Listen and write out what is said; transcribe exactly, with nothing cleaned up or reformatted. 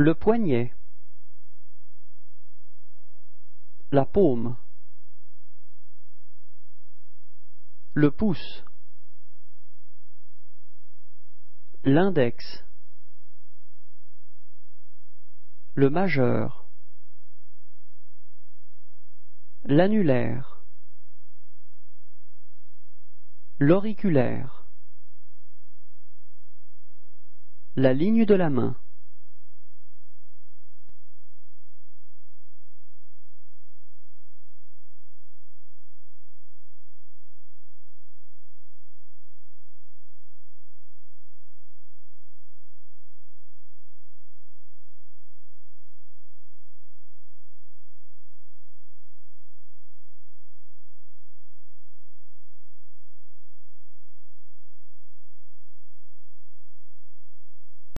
le poignet, la paume, le pouce, l'index, le majeur, l'annulaire, l'auriculaire, la ligne de la main,